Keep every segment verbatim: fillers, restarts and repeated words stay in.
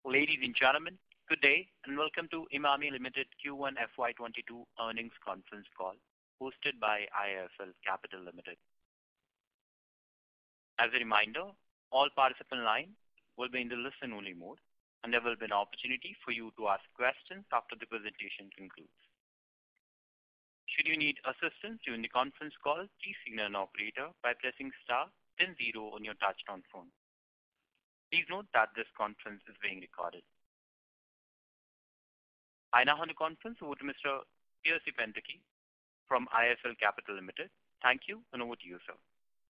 Ladies and gentlemen, good day and welcome to Emami Limited Q one F Y twenty-two earnings conference call hosted by I I F L Capital Limited. As a reminder, all participant line will be in the listen-only mode and there will be an opportunity for you to ask questions after the presentation concludes. Should you need assistance during the conference call, please signal an operator by pressing star then zero on your touchtone phone. Please note that this conference is being recorded. I now hand the conference over to Mister Percy Panthaki from I I F L Capital Limited. Thank you, and over to you, sir.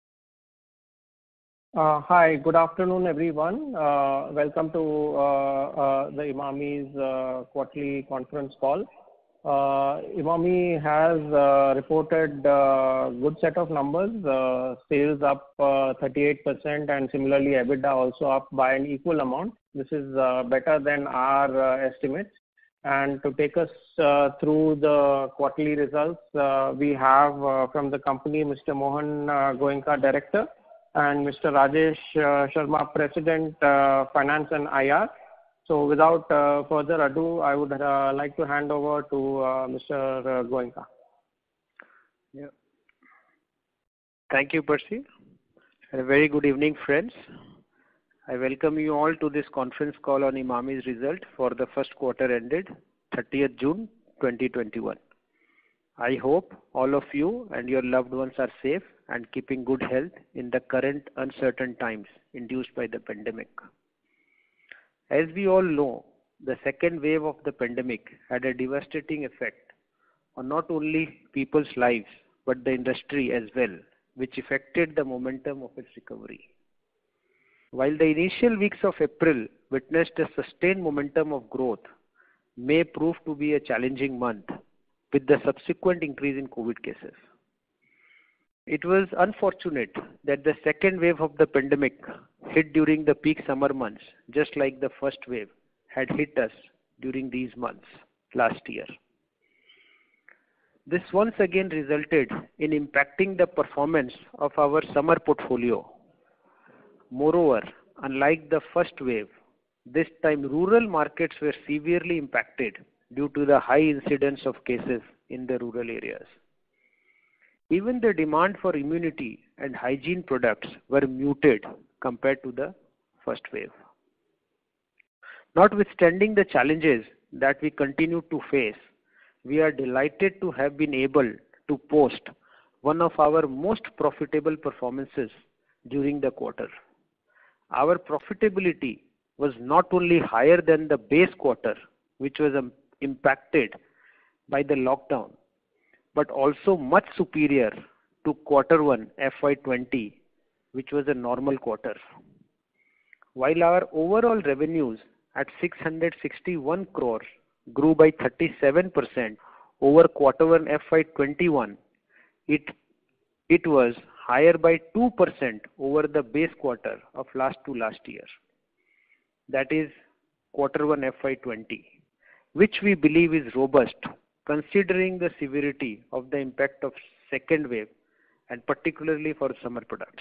Uh, hi, good afternoon, everyone. Uh, welcome to uh, uh, the Emami's uh, quarterly conference call. Uh, Emami has uh, reported uh, good set of numbers, uh, sales up uh, thirty-eight percent and similarly EBITDA also up by an equal amount. This is uh, better than our uh, estimates. And to take us uh, through the quarterly results, uh, we have uh, from the company Mister Mohan uh, Goenka, Director, and Mister Rajesh uh, Sharma, President, uh, Finance and I R. So without uh, further ado, I would uh, like to hand over to uh, Mister Goenka. Yeah. Thank you, Percy. A very good evening, friends. I welcome you all to this conference call on Emami's result for the first quarter ended thirtieth June twenty twenty-one. I hope all of you and your loved ones are safe and keeping good health in the current uncertain times induced by the pandemic. As we all know, the second wave of the pandemic had a devastating effect on not only people's lives but the industry as well, which affected the momentum of its recovery. While the initial weeks of April witnessed a sustained momentum of growth, May proved to be a challenging month with the subsequent increase in COVID cases. It was unfortunate that the second wave of the pandemic hit during the peak summer months, just like the first wave had hit us during these months last year. This once again resulted in impacting the performance of our summer portfolio. Moreover, unlike the first wave, this time rural markets were severely impacted due to the high incidence of cases in the rural areas. Even the demand for immunity and hygiene products were muted compared to the first wave. Notwithstanding the challenges that we continue to face, we are delighted to have been able to post one of our most profitable performances during the quarter. Our profitability was not only higher than the base quarter, which was um, impacted by the lockdown, but also much superior to quarter one F Y twenty, which was a normal quarter. While our overall revenues at six hundred sixty-one crores grew by thirty-seven percent over quarter one F Y twenty-one, it, it was higher by two percent over the base quarter of last to last year. That is quarter one F Y twenty, which we believe is robust considering the severity of the impact of second wave and particularly for summer products.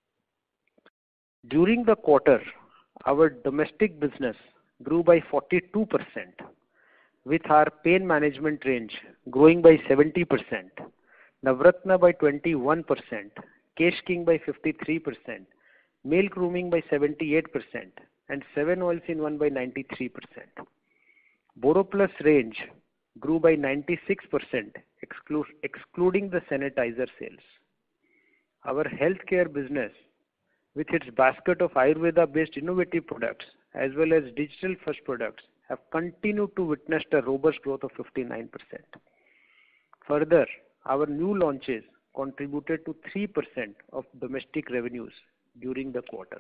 During the quarter, our domestic business grew by forty-two percent, with our pain management range growing by seventy percent, Navratna by twenty-one percent, Kesh King by fifty-three percent, male grooming by seventy-eight percent, and seven oils in one by ninety-three percent. BoroPlus range grew by ninety-six percent, exclu- excluding the sanitizer sales. Our healthcare business, with its basket of Ayurveda-based innovative products as well as digital-first products, have continued to witness a robust growth of fifty-nine percent. Further, our new launches contributed to three percent of domestic revenues during the quarter.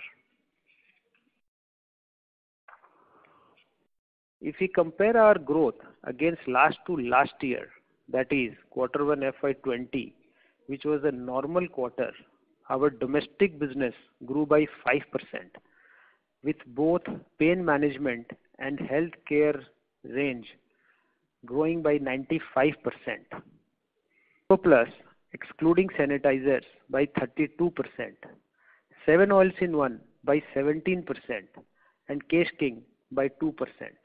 If we compare our growth against last to last year, that is quarter one F Y twenty, which was a normal quarter, our domestic business grew by five percent, with both pain management and healthcare range growing by ninety-five percent. BoroPlus, excluding sanitizers, by thirty-two percent, seven oils in one by seventeen percent, and Kesh King by two percent.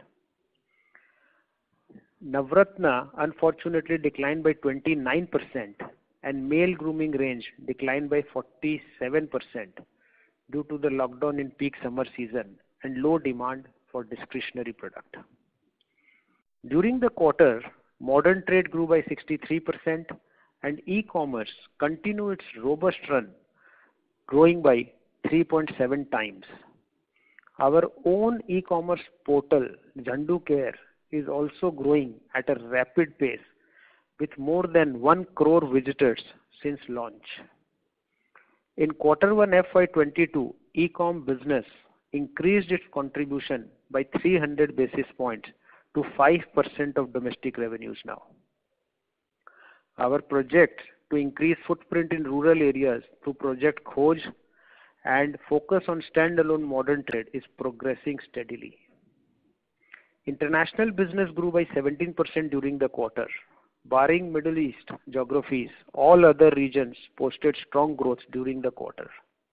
Navratna unfortunately declined by twenty-nine percent and male grooming range declined by forty-seven percent due to the lockdown in peak summer season and low demand for discretionary product. During the quarter, modern trade grew by sixty-three percent and e-commerce continued its robust run, growing by three point seven times. Our own e-commerce portal, Zandu Care, is also growing at a rapid pace with more than one crore visitors since launch. In quarter one F Y twenty-two, e-com business increased its contribution by three hundred basis points to five percent of domestic revenues now. Our project to increase footprint in rural areas through Project Khoj and focus on standalone modern trade is progressing steadily. International business grew by seventeen percent during the quarter. Barring Middle East geographies, all other regions posted strong growth during the quarter.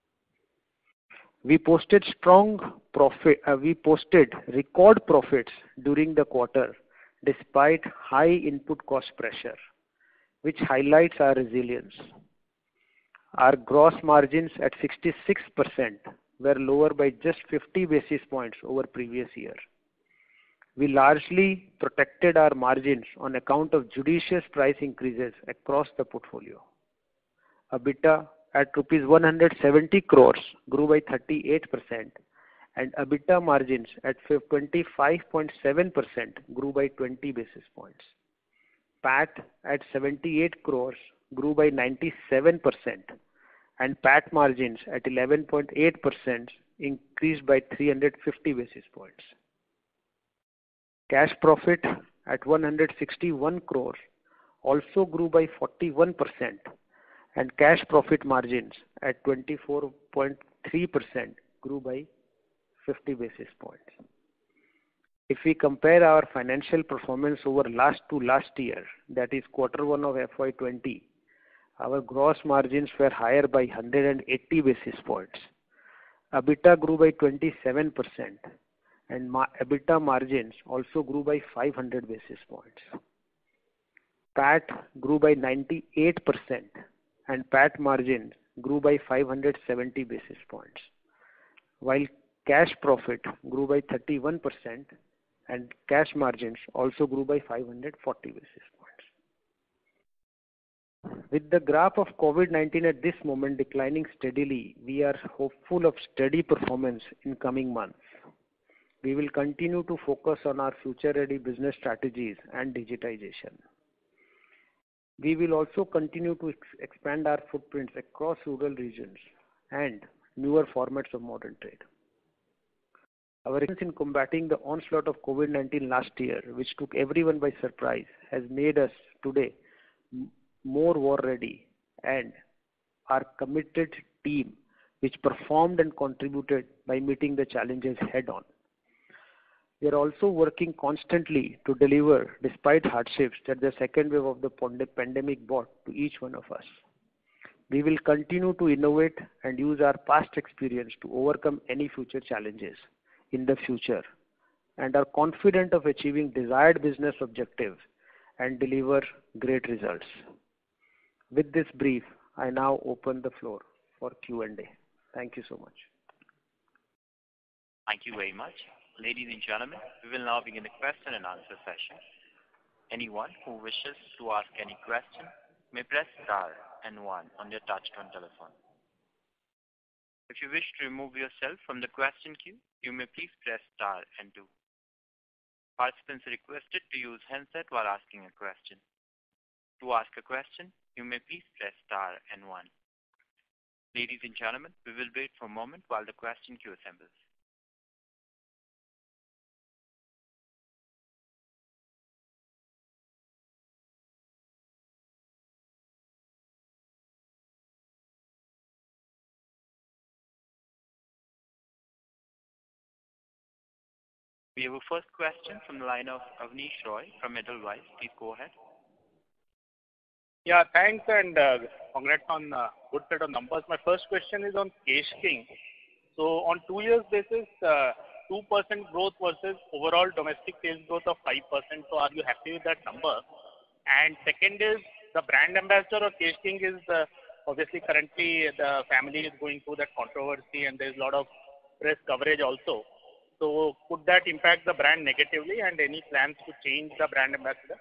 We posted strong profit. Uh, we posted record profits during the quarter despite high input cost pressure, which highlights our resilience. Our gross margins at sixty-six percent were lower by just fifty basis points over previous year. We largely protected our margins on account of judicious price increases across the portfolio. EBITDA at rupees one hundred seventy crores grew by thirty-eight percent and EBITDA margins at twenty-five point seven percent grew by twenty basis points. P A T at seventy-eight crores grew by ninety-seven percent and P A T margins at eleven point eight percent increased by three hundred fifty basis points. Cash profit at one hundred sixty-one crores also grew by forty-one percent and cash profit margins at twenty-four point three percent grew by fifty basis points. If we compare our financial performance over last to last year, that is quarter one of F Y twenty, our gross margins were higher by one hundred eighty basis points. EBITDA grew by twenty-seven percent and ma- EBITDA margins also grew by five hundred basis points. P A T grew by ninety-eight percent and P A T margin grew by five hundred seventy basis points, while cash profit grew by thirty-one percent and cash margins also grew by five hundred forty basis points. With the graph of COVID nineteen at this moment declining steadily, we are hopeful of steady performance in coming months. We will continue to focus on our future-ready business strategies and digitization. We will also continue to ex- expand our footprints across rural regions and newer formats of modern trade. Our experience in combating the onslaught of COVID nineteen last year, which took everyone by surprise, has made us today m- more war-ready and our committed team, which performed and contributed by meeting the challenges head-on. We are also working constantly to deliver despite hardships that the second wave of the pandemic brought to each one of us. We will continue to innovate and use our past experience to overcome any future challenges in the future and are confident of achieving desired business objectives and deliver great results. With this brief, I now open the floor for Q and A. Thank you so much. Thank you very much. Ladies and gentlemen, we will now begin the question and answer session. Anyone who wishes to ask any question may press star and one on their touch-tone telephone. If you wish to remove yourself from the question queue, you may please press star and two. Participants are requested to use handset while asking a question. To ask a question, you may please press star and one. Ladies and gentlemen, we will wait for a moment while the question queue assembles. We have a first question from the line of Avnish Roy from Edelweiss. Please go ahead. Yeah, thanks and uh, congrats on uh, good set of numbers. My first question is on Kesh King. So on two years basis, uh, two percent growth versus overall domestic sales growth of five percent. So are you happy with that number? And second is the brand ambassador of Kesh King is uh, obviously currently the family is going through that controversy and there's a lot of press coverage also. So could that impact the brand negatively, and any plans to change the brand ambassador?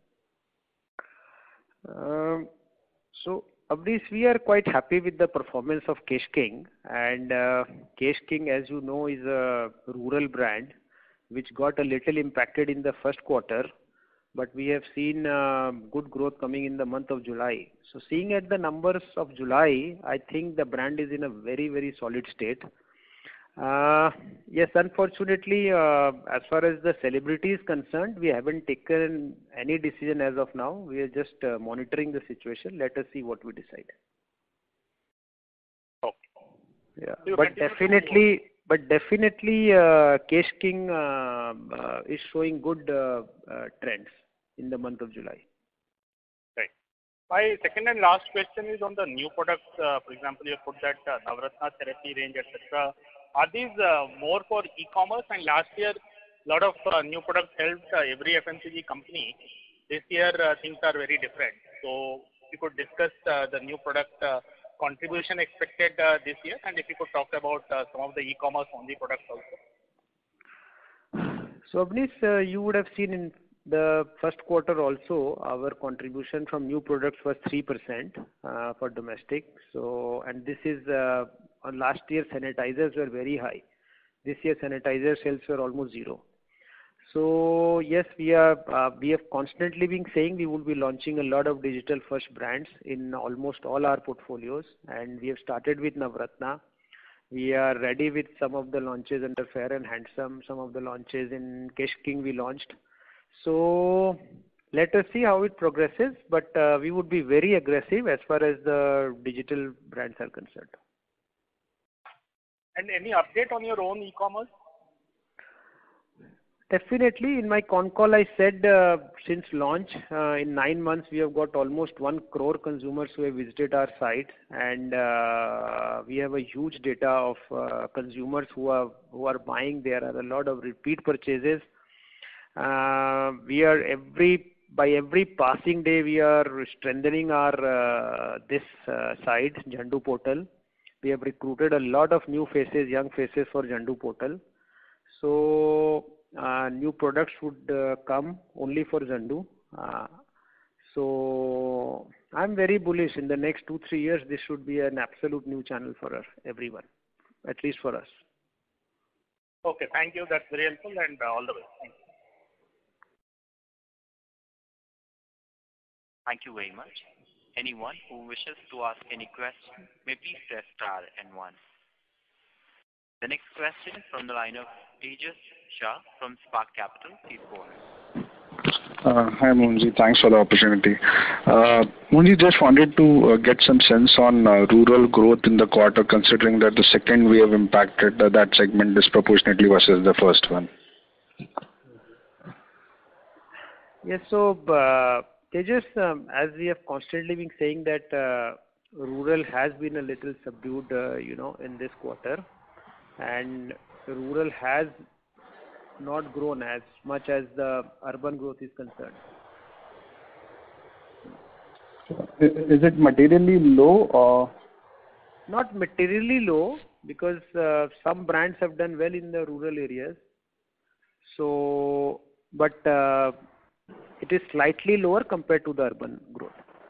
Um, so, Abneesh, we are quite happy with the performance of Kesh King, and uh, Kesh King, as you know, is a rural brand which got a little impacted in the first quarter, but we have seen uh, good growth coming in the month of July. So, seeing at the numbers of July, I think the brand is in a very, very solid state. Uh, yes, unfortunately, uh, as far as the celebrity is concerned, we haven't taken any decision as of now. We are just uh, monitoring the situation. Let us see what we decide. Okay. Yeah, So but definitely, but definitely, uh, Kesh King uh, uh, is showing good uh, uh, trends in the month of July. Right. My second and last question is on the new products. Uh, for example, you put that uh, Navratna therapy range, et cetera. Are these uh, more for e-commerce? And last year, a lot of uh, new products helped uh, every F M C G company. This year, uh, things are very different. So, if you could discuss uh, the new product uh, contribution expected uh, this year, and if you could talk about uh, some of the e-commerce only products also. So, Abneesh, uh, you would have seen in the first quarter also, our contribution from new products was three percent uh, for domestic. So, and this is uh, on last year sanitizers were very high. This year sanitizer sales were almost zero. So yes, we are uh, we have constantly been saying we will be launching a lot of digital first brands in almost all our portfolios, and we have started with Navratna. We are ready with some of the launches under Fair and Handsome. Some of the launches in Kesh King we launched. So let us see how it progresses, but uh, we would be very aggressive as far as the digital brands are concerned. And any update on your own e-commerce? Definitely. In my con call, I said uh, since launch, uh, in nine months, we have got almost one crore consumers who have visited our site, and uh, we have a huge data of uh, consumers who are who are buying. There are a lot of repeat purchases. Uh, we are every by every passing day, we are strengthening our uh, this uh, site, Zandu portal. We have recruited a lot of new faces, young faces for Zandu portal. So uh, new products would uh, come only for Zandu. Uh, so I'm very bullish. In the next two three years, this should be an absolute new channel for us, everyone, at least for us. Okay, thank you. That's very helpful, and uh, all the best. Thank you. Thank you very much. Anyone who wishes to ask any question may please press star and one. The next question is from the line of Tejas Shah from Spark Capital. Please go ahead. Uh, hi Mohanji, thanks for the opportunity. Uh, Mohanji, just wanted to uh, get some sense on uh, rural growth in the quarter, considering that the second wave impacted uh, that segment disproportionately versus the first one. Yes, so uh, Tejas, um, as we have constantly been saying that uh, rural has been a little subdued, uh, you know, in this quarter, and rural has not grown as much as the urban growth is concerned. Is it materially low or? Not materially low, because uh, some brands have done well in the rural areas. So, but uh, it is slightly lower compared to the urban growth.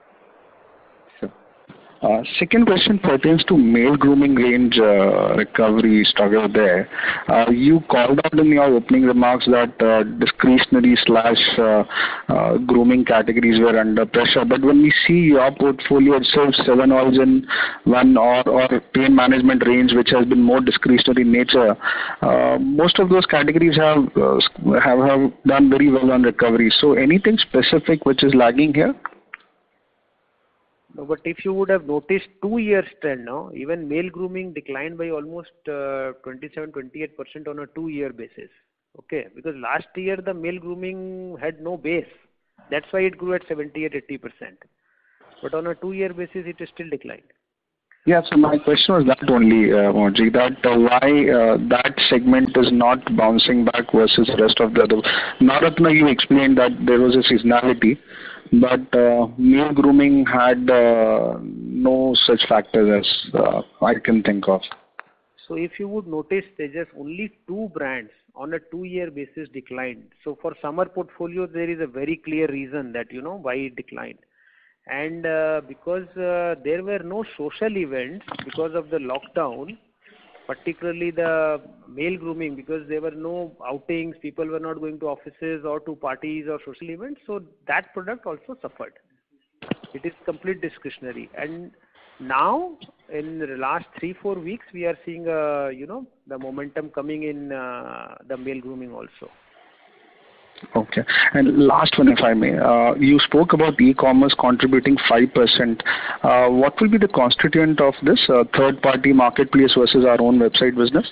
Uh, second question pertains to male grooming range uh, recovery struggle there. Uh, you called out in your opening remarks that uh, discretionary slash uh, uh, grooming categories were under pressure. But when we see your portfolio itself, seven oils in one or, or pain management range, which has been more discretionary in nature, uh, most of those categories have, uh, have have done very well on recovery. So anything specific which is lagging here? No, but if you would have noticed two years trend now, even male grooming declined by almost uh, twenty-seven to twenty-eight percent on a two year basis. Okay, because last year the male grooming had no base. That's why it grew at seventy-eight to eighty percent. But on a two year basis, it is still declined. Yeah, so my question was that only, uh, Moji, that uh, why uh, that segment is not bouncing back versus the rest of the other. Navratna, you explained that there was a seasonality, but uh, male grooming had uh, no such factors as uh, I can think of. So if you would notice, Tejas, only two brands on a two-year basis declined. So for summer portfolio, there is a very clear reason that, you know, why it declined. And uh, because uh, there were no social events because of the lockdown, particularly the male grooming, because there were no outings, people were not going to offices or to parties or social events, so that product also suffered. It is complete discretionary. And now, in the last three, four weeks, we are seeing, uh, you know, the momentum coming in uh, the male grooming also. Okay. And last one, if I may. Uh, you spoke about e-commerce contributing five percent. Uh, what will be the constituent of this uh, third-party marketplace versus our own website business?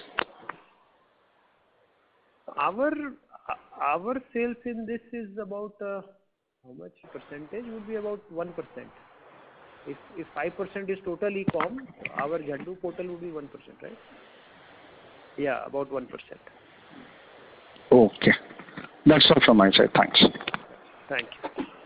Our our sales in this is about, uh, how much percentage would be about one percent. If, if five percent is total e-com, our Zandu portal would be one percent, right? Yeah, about one percent. Okay. That's all from my side. Thanks. Thank you.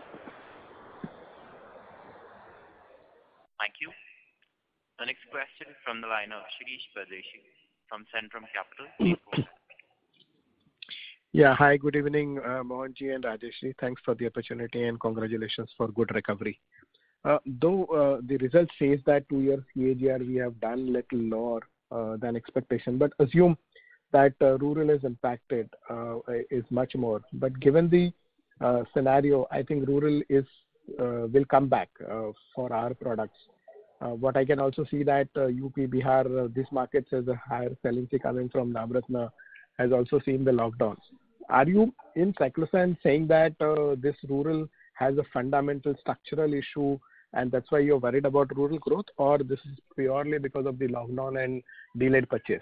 Thank you. The next question from the line of Shirish Pardeshi from Centrum Capital. Please go ahead. Yeah, hi, good evening, uh, Mohanji and Rajeshri. Thanks for the opportunity and congratulations for good recovery. Uh, though uh, the result says that two years C A G R we have done little lower uh, than expectation, but assume that uh, rural is impacted uh, is much more. But given the uh, scenario, I think rural is uh, will come back uh, for our products. Uh, what I can also see that uh, U P, Bihar, uh, these markets has a higher saliency coming from Navratna, has also seen the lockdowns. Are you in Cyclosan saying that uh, this rural has a fundamental structural issue and that's why you're worried about rural growth, or this is purely because of the lockdown and delayed purchase?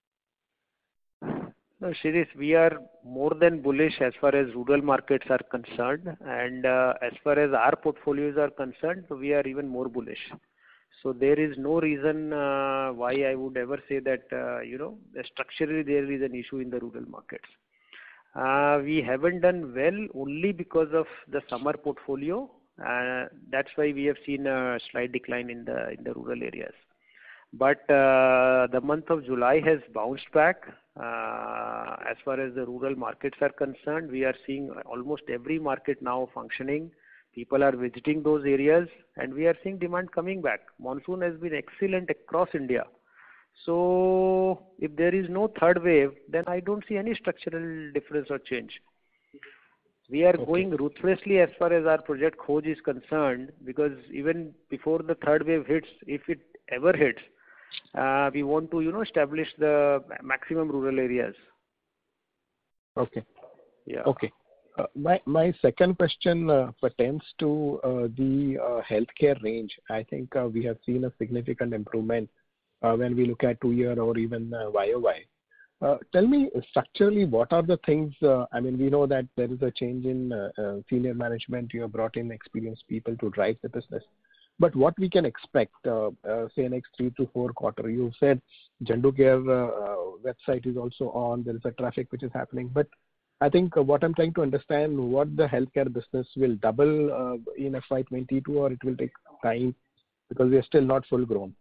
No, Shirish, we are more than bullish as far as rural markets are concerned, and uh, as far as our portfolios are concerned, so we are even more bullish. So there is no reason uh, why I would ever say that, uh, you know, structurally there is an issue in the rural markets. Uh, we haven't done well only because of the summer portfolio. Uh, that's why we have seen a slight decline in the in the rural areas. But uh, the month of July has bounced back. Uh, as far as the rural markets are concerned, we are seeing almost every market now functioning. People are visiting those areas and we are seeing demand coming back. Monsoon has been excellent across India. So if there is no third wave, then I don't see any structural difference or change. We are okay. going ruthlessly as far as our project Khoj is concerned, because even before the third wave hits, if it ever hits, uh, we want to, you know, establish the maximum rural areas. Okay. Yeah. Okay. Uh, my my second question uh, pertains to uh, the uh, healthcare range. I think uh, we have seen a significant improvement uh, when we look at two-year or even uh, Y O Y. Uh, tell me structurally, what are the things? Uh, I mean, we know that there is a change in uh, uh, senior management. You have brought in experienced people to drive the business. But what we can expect, uh, uh, say, next three to four quarter? You said Zandu Care uh, uh, website is also on. There is a traffic which is happening. But I think uh, what I'm trying to understand, what the healthcare business will double uh, in F Y twenty-two, or it will take time because we are still not full grown.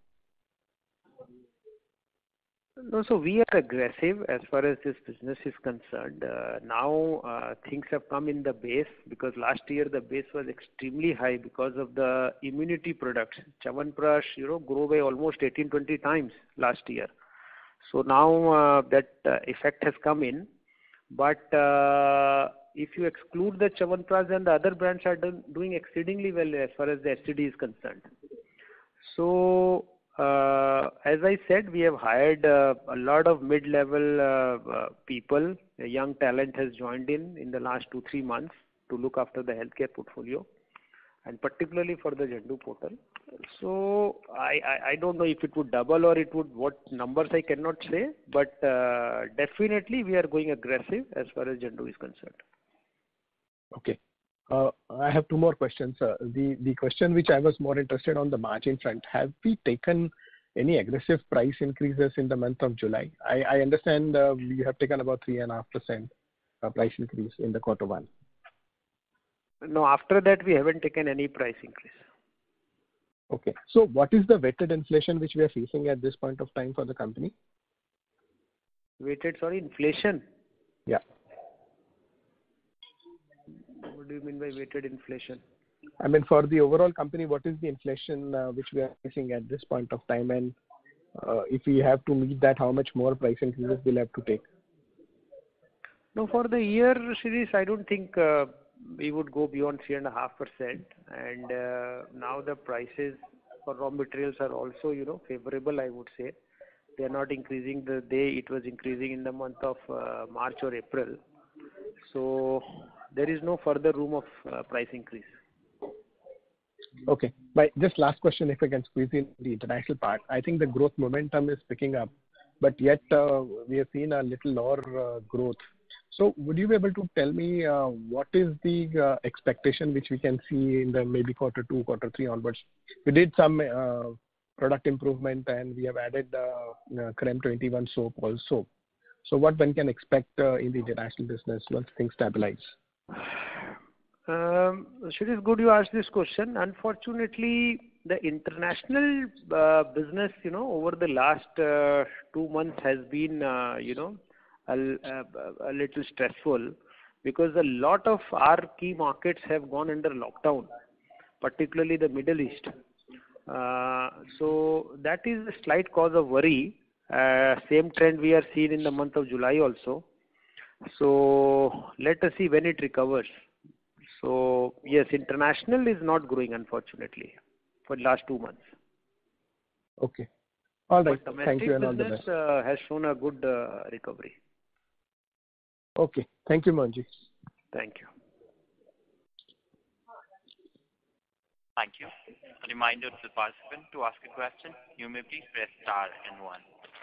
No, so we are aggressive as far as this business is concerned. Uh, now uh, things have come in the base, because last year the base was extremely high because of the immunity products. Chyawanprash, you know, grew by almost eighteen, twenty times last year. So now uh, that uh, effect has come in. But uh, if you exclude the Chyawanprash, and the other brands are done, doing exceedingly well as far as the S T D is concerned. So Uh, as I said, we have hired uh, a lot of mid-level uh, uh, people. A young talent has joined in in the last two, three months to look after the healthcare portfolio, and particularly for the Zandu portal. So I, I, I don't know if it would double or it would, what numbers I cannot say, but uh, definitely we are going aggressive as far as Zandu is concerned. Okay. Uh, I have two more questions. Uh, the the question which I was more interested on the margin front. Have we taken any aggressive price increases in the month of July? I, I understand uh, you have taken about three point five percent uh, price increase in the quarter one. No, after that we haven't taken any price increase. Okay. So what is the weighted inflation which we are facing at this point of time for the company? Weighted, sorry, inflation? Yeah. What do you mean by weighted inflation? I mean, for the overall company, what is the inflation uh, which we are facing at this point of time? And uh, if we have to meet that, how much more price increases we'll have to take? No, for the year, Shirish, I don't think uh, we would go beyond three point five percent. And uh, now the prices for raw materials are also, you know, favorable, I would say. They are not increasing the day it was increasing in the month of uh, March or April. So there is no further room of uh, price increase. Okay. But just last question, if I can squeeze in the international part. I think the growth momentum is picking up, but yet uh, we have seen a little lower uh, growth. So would you be able to tell me uh, what is the uh, expectation which we can see in the maybe quarter two, quarter three onwards? We did some uh, product improvement and we have added uh, uh, Creme twenty-one soap also. So what one can expect uh, in the international business once things stabilize? Um, Shirish, good you asked this question. Unfortunately, the international uh, business, you know, over the last uh, two months has been, uh, you know, a, a, a little stressful because a lot of our key markets have gone under lockdown, particularly the Middle East. Uh, so that is a slight cause of worry. Uh, same trend we are seeing in the month of July also. So let us see when it recovers. So yes, international is not growing, unfortunately, for the last two months. Okay. All right. But Thank you and all the business best. uh, has shown a good uh, recovery. Okay. Thank you, Mohanji. Thank you. Thank you. A reminder to the participant to ask a question. You may please press star and one.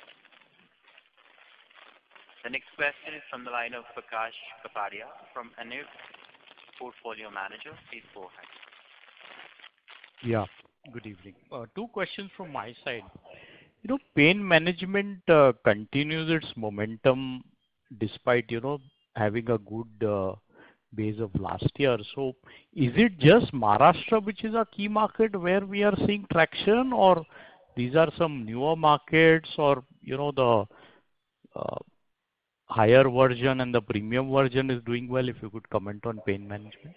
The next question is from the line of Prakash Kapadia from Anil Portfolio Manager. Please go ahead. Yeah, good evening. Uh, two questions from my side. You know, pain management uh, continues its momentum despite, you know, having a good uh, base of last year. So is it just Maharashtra which is a key market where we are seeing traction, or these are some newer markets, or, you know, the uh, higher version and the premium version is doing well? If you could comment on pain management.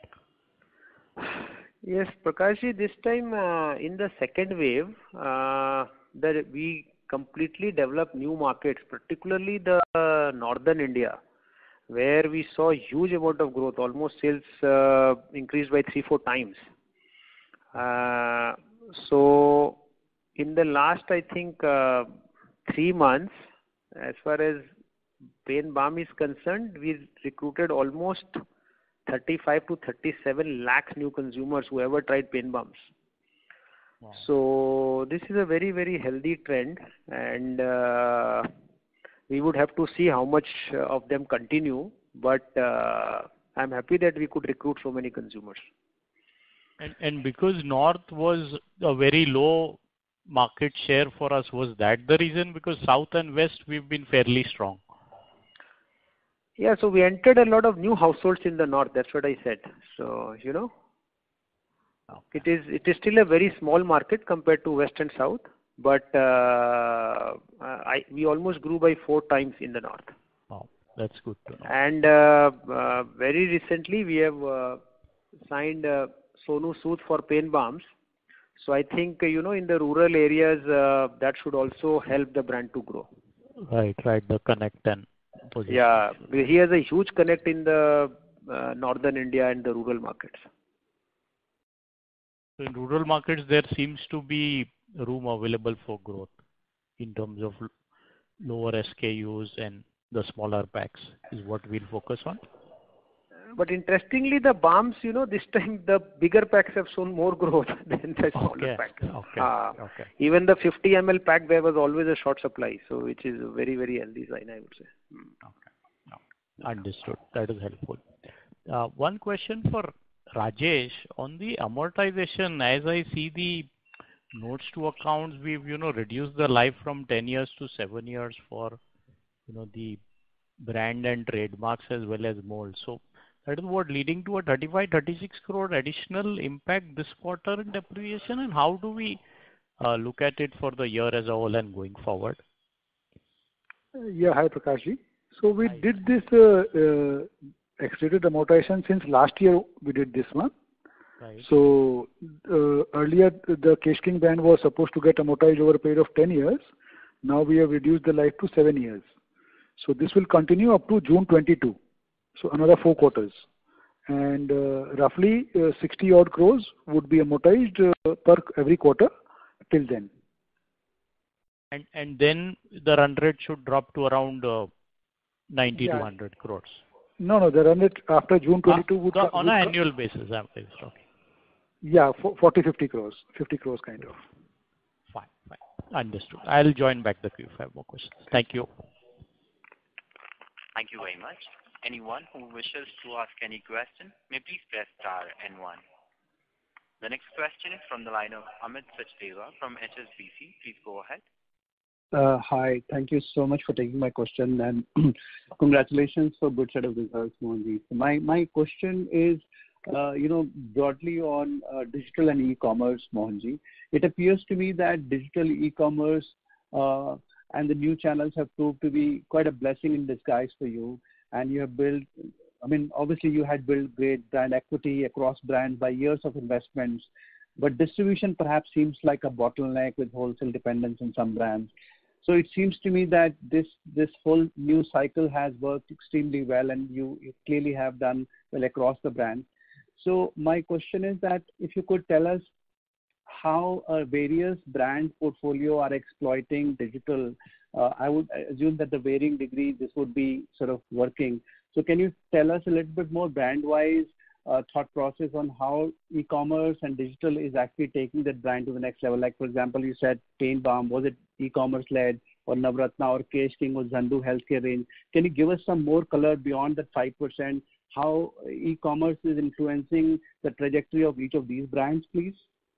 Yes, Prakashji, this time uh, in the second wave, uh, that we completely developed new markets, particularly the uh, northern India, where we saw a huge amount of growth. Almost sales uh, increased by three, four times. Uh, so in the last, I think, uh, three months, as far as pain balm is concerned, we recruited almost thirty-five to thirty-seven lakh new consumers who ever tried pain balms. Wow. So this is a very, very healthy trend, and uh, we would have to see how much of them continue. But uh, I'm happy that we could recruit so many consumers. And, and because North was a very low market share for us, was that the reason? Because South and West we've been fairly strong. Yeah, so we entered a lot of new households in the north. That's what I said. So, you know, okay. it is it is still a very small market compared to west and south, but uh, I we almost grew by four times in the north. Wow, that's good to know. And uh, uh, very recently we have uh, signed uh, Sonu Sood for pain balms. So I think, uh, you know, in the rural areas, uh, that should also help the brand to grow. Right, right, the connect and position. Yeah, he has a huge connect in the uh, northern India and the rural markets. So in rural markets, there seems to be room available for growth in terms of lower S K Us and the smaller packs is what we'll focus on. But interestingly, the balms, you know, this time the bigger packs have shown more growth than the smaller okay. packs. Okay. Uh, okay. Even the fifty milliliter pack, there was always a short supply, so which is a very, very healthy sign, I would say. Okay. okay. Understood. That is helpful. Uh, one question for Rajesh on the amortization. As I see the notes to accounts, we've, you know, reduced the life from ten years to seven years for, you know, the brand and trademarks as well as mold. So that is what leading to a thirty-five, thirty-six crore additional impact this quarter in depreciation. And how do we uh, look at it for the year as a whole and going forward? Yeah, hi Prakashji. So we Hi. did this uh, uh, accelerated amortization since last year. We did this one. Right. So uh, earlier the Kesh King brand was supposed to get amortized over a period of ten years. Now we have reduced the life to seven years. So this will continue up to June twenty-two. So another four quarters. And uh, roughly uh, sixty odd crores would be amortized uh, per every quarter till then. And and then the run rate should drop to around uh, ninety Yeah. to one hundred crores. No, no, the run rate after June twenty-two would, Uh, on would an annual basis, I'm talking. yeah, forty, fifty crores, fifty crores kind of. Fine, fine. Understood. I'll join back the queue if I have more questions. Thank you. Thank you very much. Anyone who wishes to ask any question may please press star and one. The next question is from the line of Amit Sachdeva from H S B C. Please go ahead. Uh, hi, thank you so much for taking my question, and congratulations for good set of results, Mohanji. So my my question is, uh, you know, broadly on uh, digital and e-commerce, Mohanji. It appears to me that digital e-commerce uh, and the new channels have proved to be quite a blessing in disguise for you, and you have built. I mean, obviously you had built great brand equity across brands by years of investments, but distribution perhaps seems like a bottleneck with wholesale dependence on some brands. So it seems to me that this this whole new cycle has worked extremely well, and you, you clearly have done well across the brands. So my question is that if you could tell us how uh, various brand portfolio are exploiting digital. Uh, I would assume that the varying degree this would be sort of working. So can you tell us a little bit more brand-wise uh, thought process on how e-commerce and digital is actually taking that brand to the next level? Like, for example, you said Pain Balm, was it e-commerce led, or Navratna or Kesh King or Zandu healthcare range? Can you give us some more color beyond that five percent, how e-commerce is influencing the trajectory of each of these brands, please?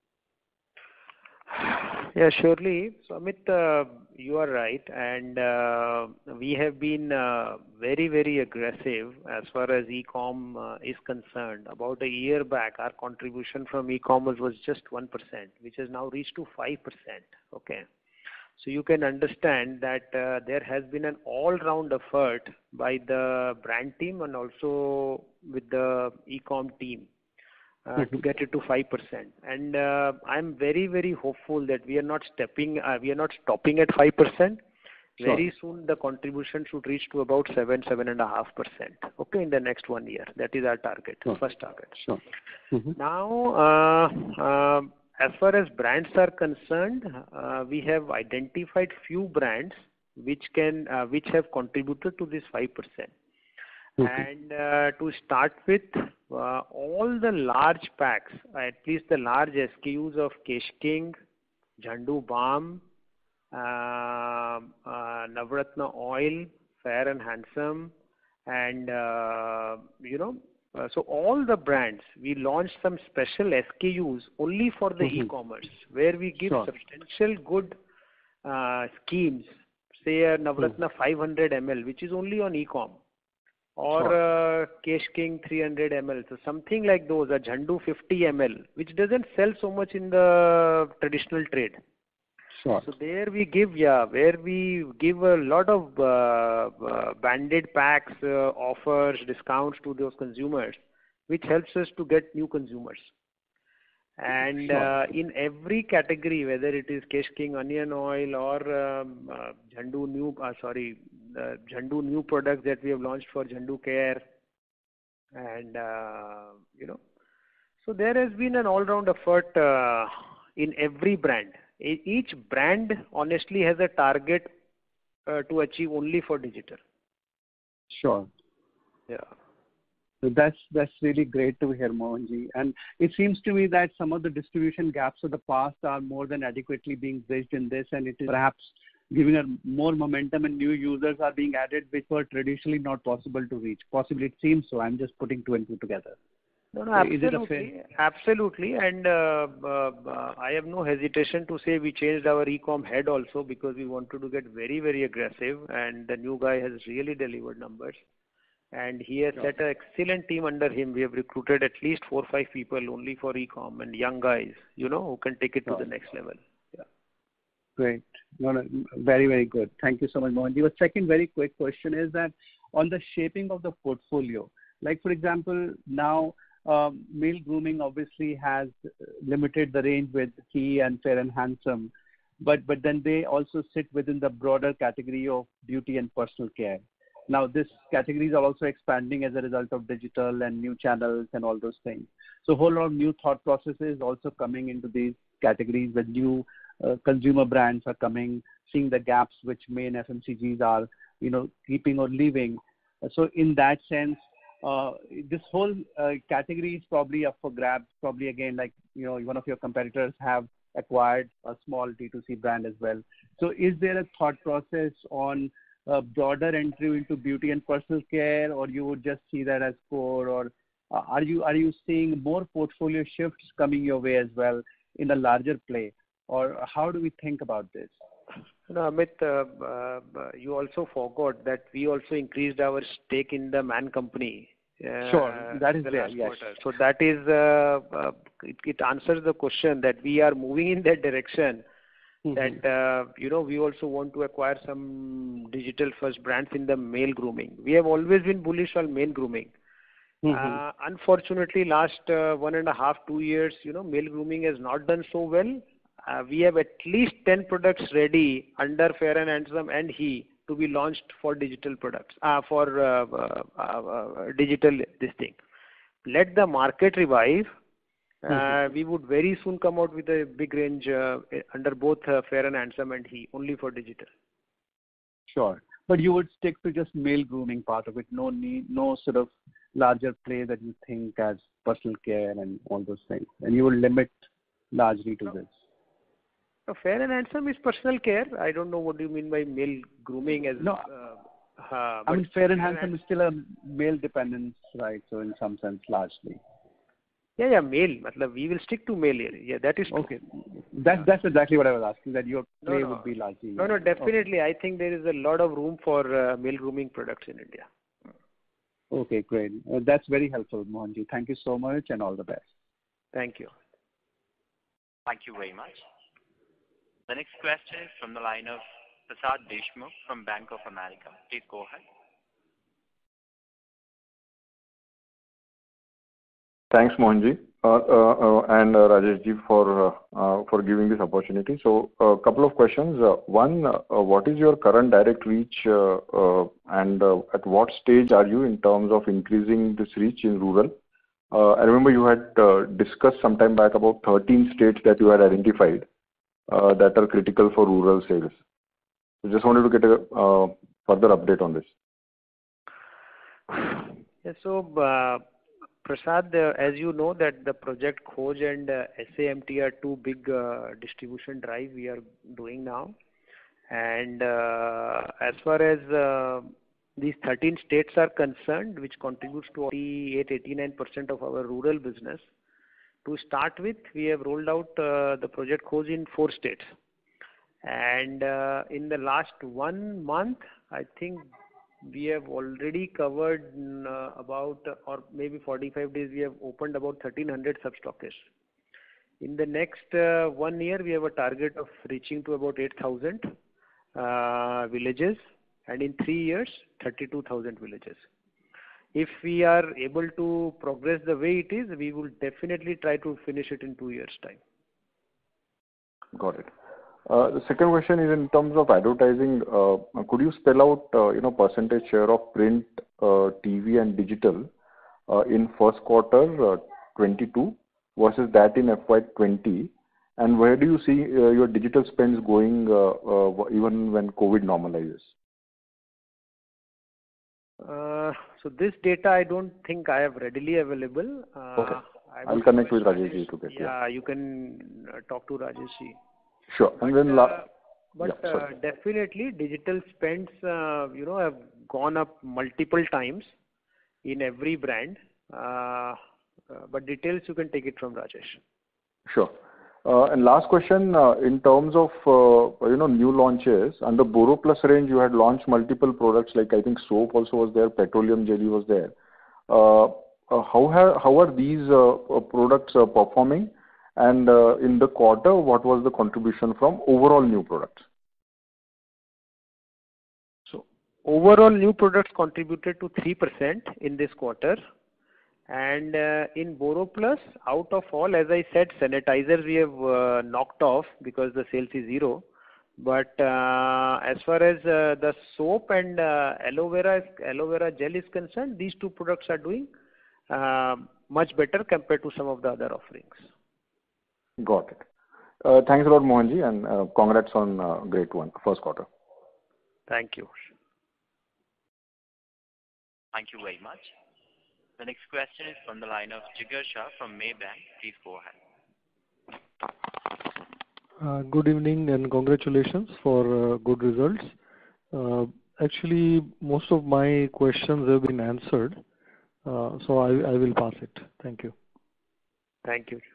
Yeah, surely. So, Amit, uh, you are right, and uh, we have been uh, very, very aggressive as far as e-com uh, is concerned. About a year back, our contribution from e-commerce was just one percent, which has now reached to five percent. Okay. So you can understand that uh, there has been an all-round effort by the brand team and also with the e-com team. Uh, to get it to five percent, and uh, I'm very very hopeful that we are not stepping uh, we are not stopping at five percent. Sure. Very soon the contribution should reach to about seven seven and a half percent. Okay, in the next one year. That is our target. Sure. First target. Sure. Mm-hmm. Now uh, uh, as far as brands are concerned, uh, we have identified few brands which can uh, which have contributed to this five percent. And uh, to start with, uh, all the large packs, at least the large S K Us of Kesh King, Zandu Balm, uh, uh, Navratna Oil, Fair and Handsome, and uh, you know, uh, so all the brands, we launched some special S K Us only for the Mm-hmm. e-commerce, where we give Sure. substantial good uh, schemes, say a Navratna five hundred milliliters, which is only on e-com. Or Sure. uh, Kesh King three hundred milliliters, so something like those, a Zandu fifty milliliters, which doesn't sell so much in the traditional trade. Sure. So there we give, yeah, where we give a lot of uh, uh, banded packs, uh, offers, discounts to those consumers, which helps us to get new consumers. And Sure. uh, in every category, whether it is Kesh King onion oil or um, uh, Zandu new, uh, sorry, uh, Zandu new products that we have launched for Zandu Care, and uh, you know, so there has been an all-round effort uh, in every brand. E- each brand honestly has a target uh, to achieve only for digital. Sure. Yeah. So that's that's really great to hear, Mohanji. And it seems to me that some of the distribution gaps of the past are more than adequately being bridged in this, and it is perhaps giving a more momentum, and new users are being added which were traditionally not possible to reach. Possibly it seems so. I'm just putting two and two together. No, no, Is it a absolutely. fair? Absolutely. And uh, uh, uh, I have no hesitation to say we changed our e-com head also because we wanted to get very, very aggressive, and the new guy has really delivered numbers. And he has set an excellent team under him. We have recruited at least four or five people only for e-com and young guys, you know, who can take it to the next level. Yeah. Great. No, no, very, very good. Thank you so much, Mohanji. The second very quick question is that on the shaping of the portfolio, like for example, now um, male grooming obviously has limited the range with He and Fair and Handsome, but but then they also sit within the broader category of beauty and personal care. Now, these categories are also expanding as a result of digital and new channels and all those things. So a whole lot of new thought processes also coming into these categories with new uh, consumer brands are coming, seeing the gaps which main F M C Gs are, you know, keeping or leaving. So in that sense, uh, this whole uh, category is probably up for grabs. Probably again, like, you know, one of your competitors have acquired a small D two C brand as well. So is there a thought process on a broader entry into beauty and personal care, or you would just see that as core, or uh, are you are you seeing more portfolio shifts coming your way as well in a larger play, or how do we think about this? No, Amit, uh, uh, you also forgot that we also increased our stake in the Man Company. Uh, Sure, that is the there, last yes. quarter. So that is, uh, uh, it, it answers the question that we are moving in that direction. Mm-hmm. That, uh, you know, we also want to acquire some digital first brands in the male grooming. We have always been bullish on male grooming. Mm-hmm. Uh, unfortunately, last uh, one and a half, two years, you know, male grooming has not done so well. Uh, we have at least ten products ready under Fair and Handsome and He to be launched for digital products, uh, for uh, uh, uh, digital this thing. Let the market revive. Uh, Mm-hmm. we would very soon come out with a big range uh, under both uh, Fair and Handsome and He, only for digital. Sure. But you would stick to just male grooming part of it, no need, no sort of larger play that you think as personal care and all those things. And you will limit largely to No. this. So Fair and Handsome is personal care. I don't know what do you mean by male grooming as No. uh, uh, I mean, Fair and Handsome and is still a male dependence, right? So in some sense, largely. Yeah, yeah, male. Matlab, we will stick to male here. Yeah, that is true. Okay. That's, that's exactly what I was asking, that your play No, no. would be largely. No, no, definitely. I think there is a lot of room for uh, male grooming products in India. Okay, great. Uh, that's very helpful, Mohanji. Thank you so much and all the best. Thank you. Thank you very much. The next question is from the line of Prasad Deshmukh from Bank of America. Please go ahead. Thanks, Mohanji, uh, uh, uh, and uh, Rajeshji for uh, uh, for giving this opportunity. So, a couple of questions. Uh, one, uh, what is your current direct reach, uh, uh, and uh, at what stage are you in terms of increasing this reach in rural? Uh, I remember you had uh, discussed some time back about thirteen states that you had identified uh, that are critical for rural sales. So, just wanted to get a uh, further update on this. Yeah, so, uh, Prasad, uh, as you know that the Project Khoj and uh, S A M T are two big uh, distribution drive we are doing now. And uh, as far as uh, these thirteen states are concerned, which contributes to eighty-eight to eighty-nine percent of our rural business, to start with, we have rolled out uh, the Project Khoj in four states. And uh, in the last one month, I think we have already covered uh, about, uh, or maybe forty-five days, we have opened about thirteen hundred substockists. In the next uh, one year, we have a target of reaching to about eight thousand uh, villages, and in three years, thirty-two thousand villages. If we are able to progress the way it is, we will definitely try to finish it in two years' time. Got it. Uh, the second question is in terms of advertising. Uh, could you spell out, uh, you know, percentage share of print, uh, T V, and digital uh, in first quarter uh, twenty-two versus that in F Y twenty, and where do you see uh, your digital spends going uh, uh, even when COVID normalizes? Uh, so this data I don't think I have readily available. Uh, Okay. I I'll would connect with request Rajesh to get. Yeah, Yeah. you can uh, talk to Rajesh. Sure. But, And then, la- uh, but yeah, uh, sorry. definitely digital spends, uh, you know, have gone up multiple times in every brand. Uh, uh, but details you can take it from Rajesh. Sure. Uh, and last question, uh, in terms of uh, you know new launches, under BoroPlus range, you had launched multiple products like I think soap also was there, petroleum jelly was there. Uh, uh, how have how are these uh, uh, products uh, performing? And uh, in the quarter, what was the contribution from overall new products? So overall new products contributed to three percent in this quarter. And uh, in BoroPlus, out of all, as I said, sanitizers we have uh, knocked off because the sales is zero. But uh, as far as uh, the soap and uh, aloe vera aloe vera gel is concerned, these two products are doing uh, much better compared to some of the other offerings. Got it. Uh, thanks a lot, Mohanji, and uh, congrats on uh, great one first quarter. Thank you. Thank you very much. The next question is from the line of Jigar Shah from Maybank. Please go ahead. Uh, good evening and congratulations for uh, good results. Uh, actually, most of my questions have been answered, uh, so I, I will pass it. Thank you. Thank you.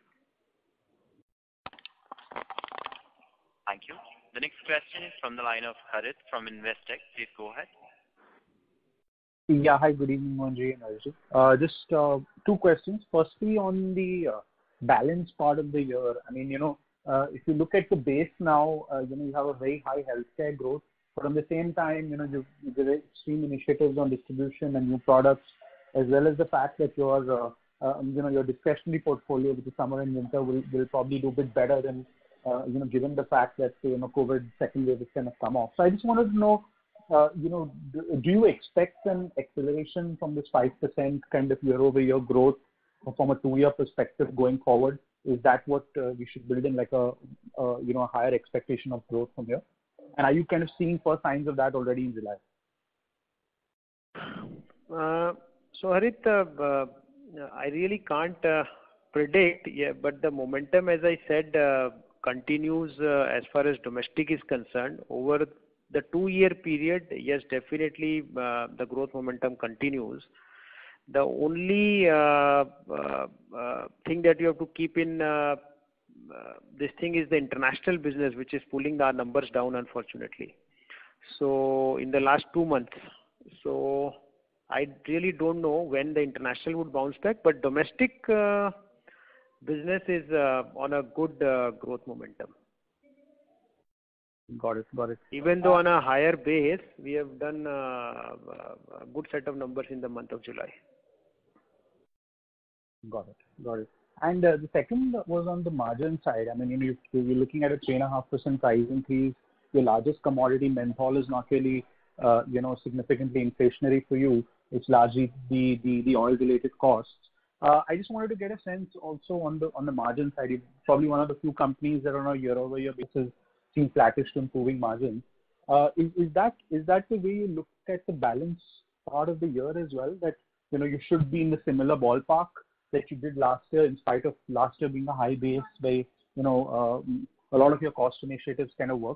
Thank you. The next question is from the line of Harit from Investec. Please go ahead. Yeah, hi, good evening, Mohanji and Rajesh. Uh, just uh, two questions. Firstly, on the uh, balance part of the year, I mean, you know, uh, if you look at the base now, uh, you know, you have a very high healthcare growth, but at the same time, you know, you there are extreme initiatives on distribution and new products, as well as the fact that your, uh, uh, you know, your discretionary portfolio, which is summer and winter, will, will probably do a bit better than, uh, you know, given the fact that, you know, COVID second wave is kind of come off. So I just wanted to know, Uh, you know, do, do you expect an acceleration from this five percent kind of year-over-year growth from a two-year perspective going forward? Is that what uh, we should build in, like a, a, you know, a higher expectation of growth from here? And are you kind of seeing first signs of that already in July? Uh, so, Harit, uh, uh, I really can't uh, predict, yeah, but the momentum, as I said, uh, continues uh, as far as domestic is concerned. Over the two-year period, yes, definitely uh, the growth momentum continues. The only uh, uh, uh, thing that you have to keep in uh, uh, this thing is the international business, which is pulling our numbers down, unfortunately. So in the last two months, so I really don't know when the international would bounce back, but domestic uh, business is uh, on a good uh, growth momentum. Got it. Got it. Even though on a higher base, we have done uh, a good set of numbers in the month of July. Got it. Got it. And uh, the second was on the margin side. I mean, you know, you're looking at a three and a half percent price increase. Your largest commodity, menthol, is not really, uh, you know, significantly inflationary for you. It's largely the the, the oil-related costs. Uh, I just wanted to get a sense also on the on the margin side. You're probably one of the few companies that on a year-over-year basis seem flattish to improving margins. Uh, is, is that is that the way you look at the balance part of the year as well? That, you know, you should be in the similar ballpark that you did last year, in spite of last year being a high base, where, you know, uh, a lot of your cost initiatives kind of work.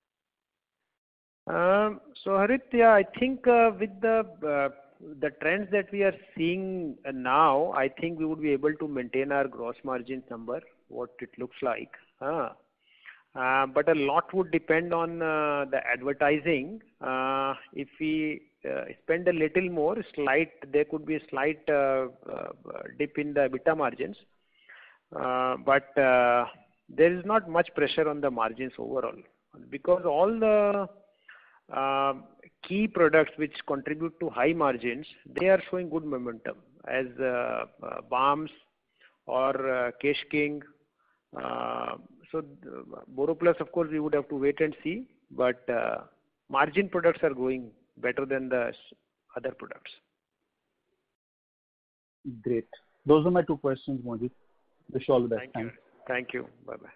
Um, so Harit, yeah, I think uh, with the uh, the trends that we are seeing uh, now, I think we would be able to maintain our gross margin number, what it looks like. Uh, Uh, but a lot would depend on uh, the advertising. Uh, if we uh, spend a little more, slight, there could be a slight uh, uh, dip in the EBITDA margins. Uh, but uh, there is not much pressure on the margins overall, because all the uh, key products which contribute to high margins, they are showing good momentum, as uh, uh, balms or uh, Kesh King. Uh, so uh, BoroPlus, of course, we would have to wait and see, but uh, margin products are going better than the other products. Great. Those are my two questions, Mohanji. Wish you all the best. Thank Thanks. you. Thank you. Bye-bye.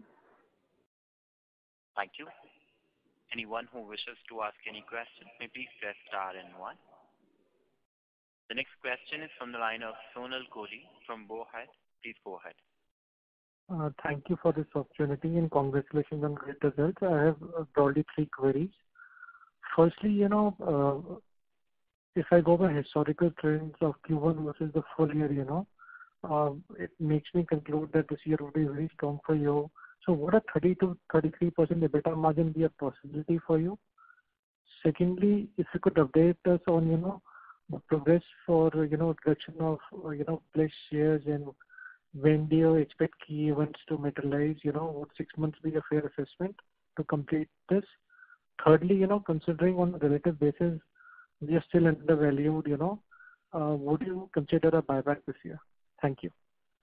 Thank you. Anyone who wishes to ask any question, may please press star and one. The next question is from the line of Sonal Kohli from Bowhead. Please go ahead. Uh, thank you for this opportunity and congratulations on great results. I have uh, broadly three queries. Firstly, you know, uh, if I go by historical trends of Q one versus the full year, you know, uh, it makes me conclude that this year will be very strong for you. So would a thirty to thirty-three percent EBITDA margin be a possibility for you? Secondly, if you could update us on, you know, the progress for, you know, reduction of, uh, you know, pledged shares, and when do you expect key events to materialize? You know, would six months be a fair assessment to complete this? Thirdly, you know, considering on a relative basis, we are still undervalued, you know, uh, would you consider a buyback this year? Thank you.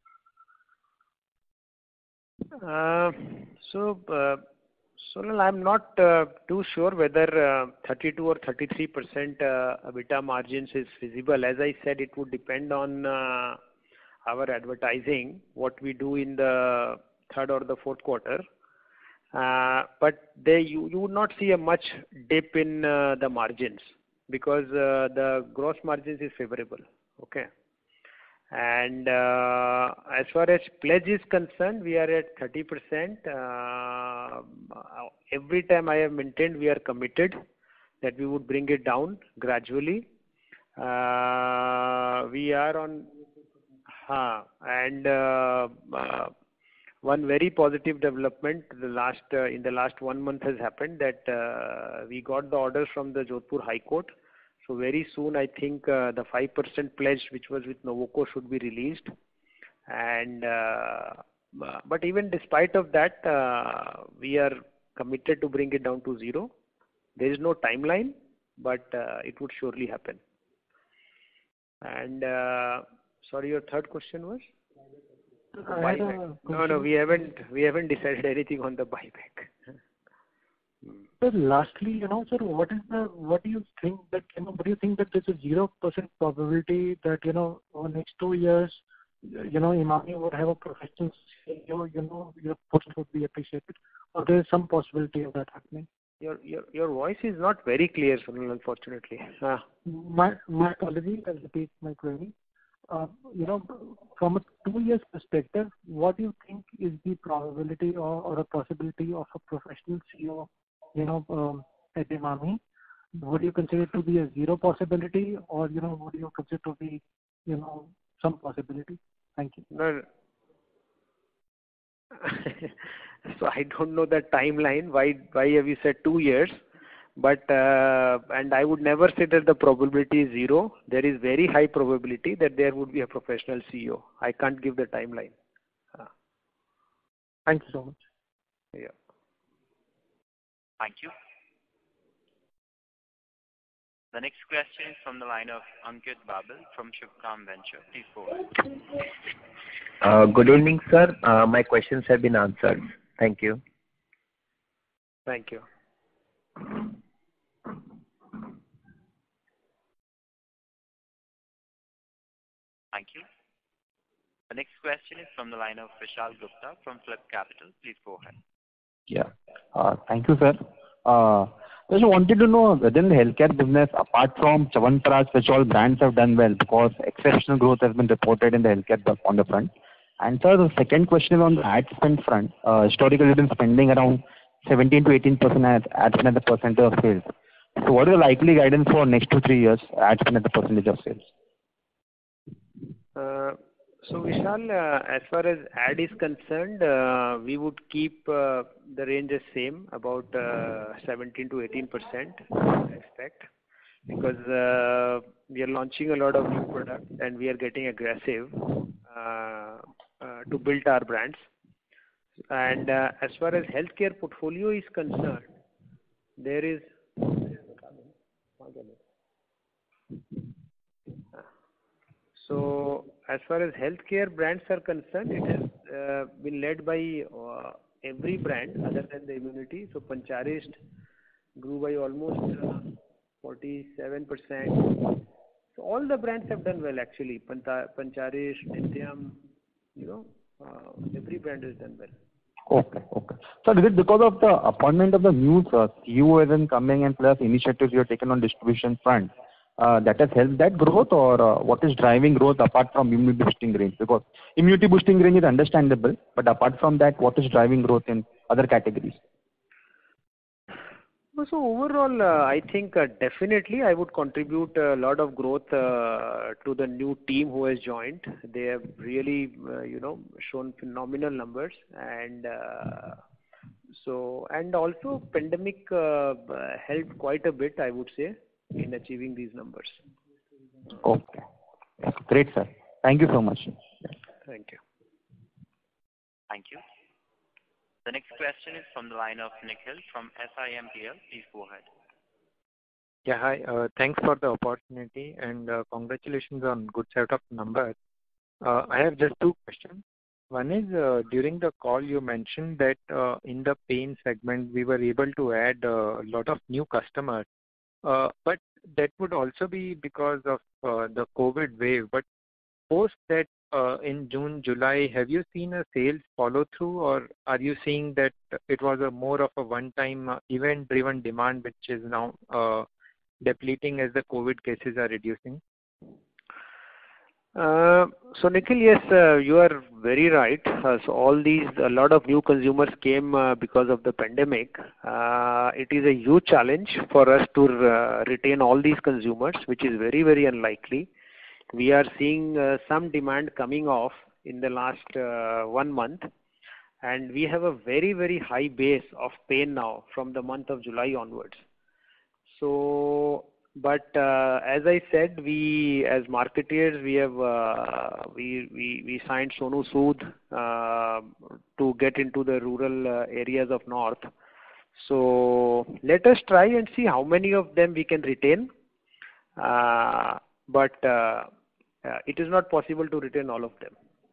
Uh, so, uh, Sonal, I'm not uh, too sure whether uh, thirty-two or thirty-three percent uh, EBITDA margins is feasible. As I said, it would depend on uh, our advertising, what we do in the third or the fourth quarter. Uh, but they, you, you would not see a much dip in uh, the margins, because uh, the gross margins is favorable. Okay. And uh, as far as pledge is concerned, we are at thirty percent. Uh, every time I have maintained, we are committed that we would bring it down gradually. Uh, we are on, uh, and uh, uh, one very positive development the last uh, in the last one month has happened, that uh, we got the orders from the Jodhpur High Court. So very soon, I think uh, the five percent pledge, which was with Novoco, should be released. And uh, but even despite of that, uh, we are committed to bring it down to zero. There is no timeline, but uh, it would surely happen. And uh, sorry, your third question was? Buyback. No, no, we haven't we haven't decided anything on the buyback. So lastly, you know, sir, what is the, what do you think that, you know, what do you think that there's a zero percent probability that, you know, over the next two years, you know, Emami would have a professional C E O, you know, your post would be appreciated, or there is some possibility of that happening? Your your your voice is not very clear, Sunil, unfortunately. Ah. My my apologies. I'll repeat my query. Uh, you know, from a two years perspective, what do you think is the probability or, or a possibility of a professional C E O, you know, um, at Emami? Would you consider it to be a zero possibility, or, you know, would you consider to be, you know, some possibility? Thank you. No. So I don't know the timeline. Why why have you said two years? But uh, and I would never say that the probability is zero. There is very high probability that there would be a professional C E O. I can't give the timeline. Uh. Thank you so much. Yeah. Thank you. The next question is from the line of Ankit Babel from Shubhkam Venture. Please go ahead. Uh, good evening, sir. Uh, my questions have been answered. Thank you. Thank you. Thank you. The next question is from the line of Vishal Gupta from Flip Capital. Please go ahead. Yeah. Uh, thank you, sir. Uh, just wanted to know within the healthcare business, apart from Chyawanprash, which all brands have done well, because exceptional growth has been reported in the healthcare on the front. And sir, the second question is on the ad spend front. Uh, historically, we've been spending around seventeen to eighteen percent ad, ad spend as a percentage of sales. So what is the likely guidance for next two, three years, ad spend as a percentage of sales? Uh, so Vishal, uh, as far as ad is concerned, uh, we would keep uh, the range as same, about uh, seventeen to eighteen percent, I expect, because uh, we are launching a lot of new products and we are getting aggressive uh, uh, to build our brands. And uh, as far as healthcare portfolio is concerned, there is so as far as healthcare brands are concerned, it has uh, been led by uh, every brand other than the immunity. So Pancharist grew by almost uh, forty-seven percent. So all the brands have done well actually. Panta, Pancharist, Nithyam, you know, uh, every brand has done well. Okay, okay. So is it because of the appointment of the new uh, C E O isn't coming and plus initiatives you have taken on distribution front, uh, that has helped that growth, or uh, what is driving growth apart from immunity boosting range? Because immunity boosting range is understandable, but apart from that, what is driving growth in other categories? So overall, uh, I think uh, definitely I would contribute a lot of growth uh, to the new team who has joined. They have really, uh, you know, shown phenomenal numbers, and uh, so and also pandemic uh, helped quite a bit, I would say, in achieving these numbers. Okay, great, sir. Thank you so much. Thank you. Thank you. The next question is from the line of Nikhil from SiMPL. Please go ahead. Yeah, hi. Uh, thanks for the opportunity and uh, congratulations on good set of numbers. Uh, I have just two questions. One is uh, during the call you mentioned that uh, in the pain segment we were able to add uh, a lot of new customers, uh, but that would also be because of uh, the COVID wave. But post that uh, in June, July, have you seen a sales follow through, or are you seeing that it was a more of a one-time uh, event-driven demand which is now uh, depleting as the COVID cases are reducing? Uh, so Nikhil, yes, uh, you are very right. Uh, so all these, a lot of new consumers came uh, because of the pandemic. Uh, it is a huge challenge for us to uh, retain all these consumers, which is very, very unlikely. We are seeing uh, some demand coming off in the last uh, one month, and we have a very, very high base of pain now from the month of July onwards. So, but uh, as I said, we as marketeers, we have uh, we, we we signed Sonu Sood uh, to get into the rural uh, areas of North. So let us try and see how many of them we can retain. Uh, but uh, uh, it is not possible to retain all of them.